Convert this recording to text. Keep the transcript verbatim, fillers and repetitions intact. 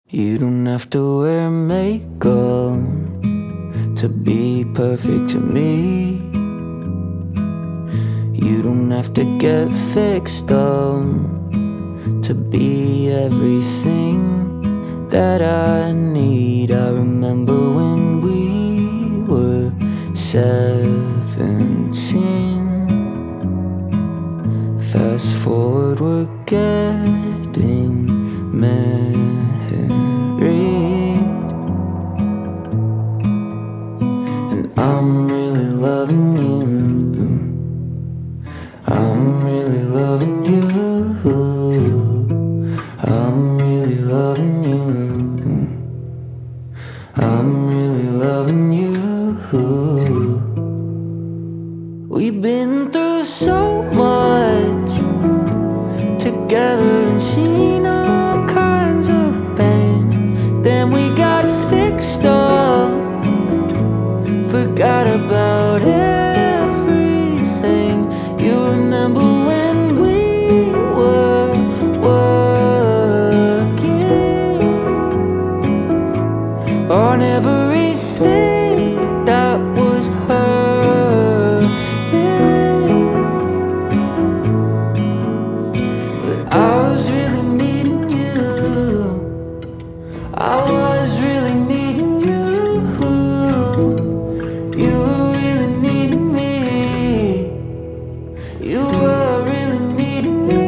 You don't have to wear makeup to be perfect to me. You don't have to get fixed up to be everything that I need. I remember when we were seventeen. Fast forward, we're getting married, and I'm really loving you. I'm really loving you. I'm really loving you. I'm really loving you. We've been through so much together and seen all kinds of pain. Then we got fixed up, forgot about everything. You remember when we were working on everything that was hurting. But I was really needing you. I was really needing you. You were really needing me. You were really needing me.